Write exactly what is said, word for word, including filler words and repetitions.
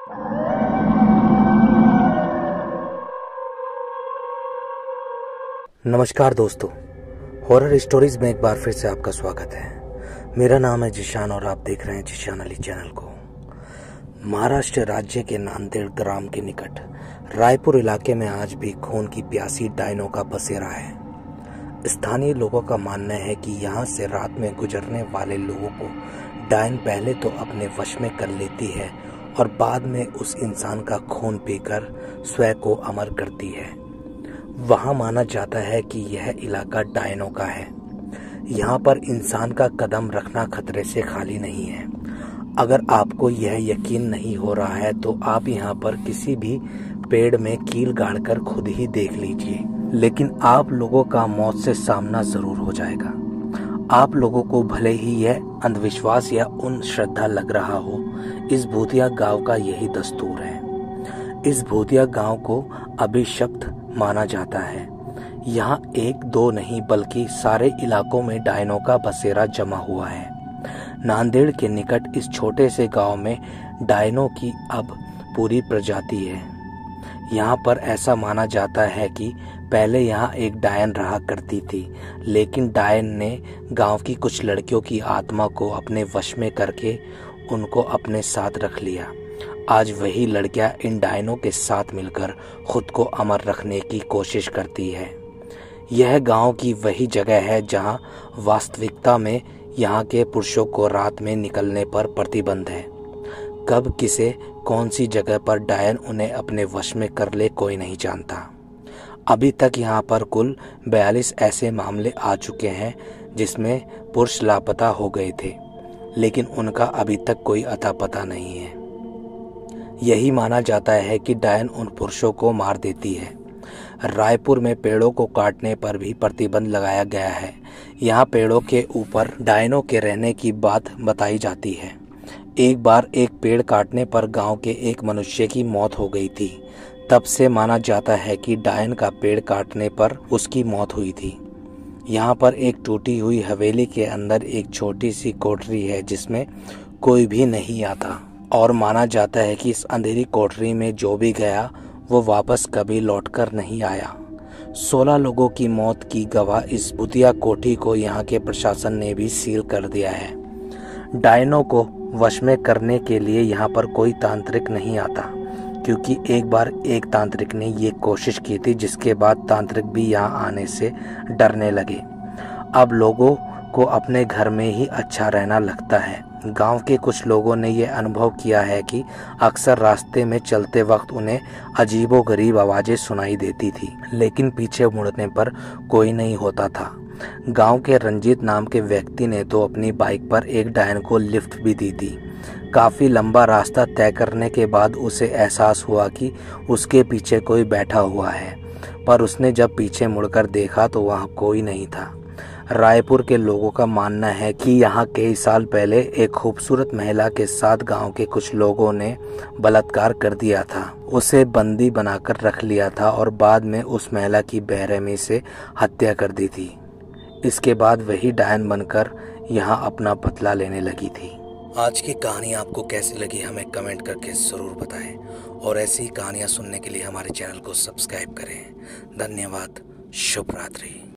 नमस्कार दोस्तों, horror stories में एक बार फिर से आपका स्वागत है। मेरा नाम है जिशान और आप देख रहे हैं जिशान अली चैनल को। महाराष्ट्र राज्य के नांदेड़ ग्राम के निकट रायपुर इलाके में आज भी खून की प्यासी डायनों का बसेरा है। स्थानीय लोगों का मानना है कि यहाँ से रात में गुजरने वाले लोगों को डायन पहले तो अपने वश में कर लेती है और बाद में उस इंसान का खून पीकर स्वयं को अमर करती है। वहाँ माना जाता है कि यह इलाका डायनों का है। यहाँ पर इंसान का कदम रखना खतरे से खाली नहीं है। अगर आपको यह यकीन नहीं हो रहा है तो आप यहाँ पर किसी भी पेड़ में कील गाड़कर खुद ही देख लीजिए, लेकिन आप लोगों का मौत से सामना जरूर हो जाएगा। आप लोगों को भले ही यह अंधविश्वास या उन श्रद्धा लग रहा हो, इस भूतिया गांव का यही दस्तूर है। इस भूतिया गांव को अभिशप्त माना जाता है। यहाँ एक दो नहीं बल्कि सारे इलाकों में डायनों का बसेरा जमा हुआ है। नांदेड़ के निकट इस छोटे से गांव में डायनों की अब पूरी प्रजाति है। यहाँ पर ऐसा माना जाता है कि पहले यहाँ एक डायन रहा करती थी, लेकिन डायन ने गांव की कुछ लड़कियों की आत्मा को अपने वश में करके उनको अपने साथ रख लिया। आज वही लड़कियां इन डायनों के साथ मिलकर खुद को अमर रखने की कोशिश करती है। यह गांव की वही जगह है जहां वास्तविकता में यहाँ के पुरुषों को रात में निकलने पर प्रतिबंध है। कब किसे कौन सी जगह पर डायन उन्हें अपने वश में कर ले कोई नहीं जानता। अभी तक यहाँ पर कुल बयालीस ऐसे मामले आ चुके हैं जिसमें पुरुष लापता हो गए थे, लेकिन उनका अभी तक कोई अता पता नहीं है। यही माना जाता है कि डायन उन पुरुषों को मार देती है। रायपुर में पेड़ों को काटने पर भी प्रतिबंध लगाया गया है। यहाँ पेड़ों के ऊपर डायनों के रहने की बात बताई जाती है। एक बार एक पेड़ काटने पर गांव के एक मनुष्य की मौत हो गई थी। तब से माना जाता है कि डायन का पेड़ काटने पर उसकी मौत हुई थी। यहाँ पर एक टूटी हुई हवेली के अंदर एक छोटी सी कोठरी है जिसमें कोई भी नहीं आता, और माना जाता है कि इस अंधेरी कोठरी में जो भी गया वो वापस कभी लौटकर नहीं आया। सोलह लोगों की मौत की गवाह इस भूतिया कोठी को यहाँ के प्रशासन ने भी सील कर दिया है। डायनों को वश में करने के लिए यहाँ पर कोई तांत्रिक नहीं आता, क्योंकि एक बार एक तांत्रिक ने ये कोशिश की थी, जिसके बाद तांत्रिक भी यहाँ आने से डरने लगे। अब लोगों को अपने घर में ही अच्छा रहना लगता है। गांव के कुछ लोगों ने यह अनुभव किया है कि अक्सर रास्ते में चलते वक्त उन्हें अजीबोगरीब आवाज़ें सुनाई देती थी, लेकिन पीछे मुड़ने पर कोई नहीं होता था। गांव के रंजीत नाम के व्यक्ति ने तो अपनी बाइक पर एक डायन को लिफ्ट भी दी थी। काफ़ी लंबा रास्ता तय करने के बाद उसे एहसास हुआ कि उसके पीछे कोई बैठा हुआ है, पर उसने जब पीछे मुड़कर देखा तो वहाँ कोई नहीं था। रायपुर के लोगों का मानना है कि यहाँ कई साल पहले एक खूबसूरत महिला के साथ गांव के कुछ लोगों ने बलात्कार कर दिया था। उसे बंदी बनाकर रख लिया था और बाद में उस महिला की बेरहमी से हत्या कर दी थी। इसके बाद वही डायन बनकर यहाँ अपना बदला लेने लगी थी। आज की कहानी आपको कैसी लगी हमें कमेंट करके ज़रूर बताएं, और ऐसी ही कहानियाँ सुनने के लिए हमारे चैनल को सब्सक्राइब करें। धन्यवाद। शुभ रात्रि।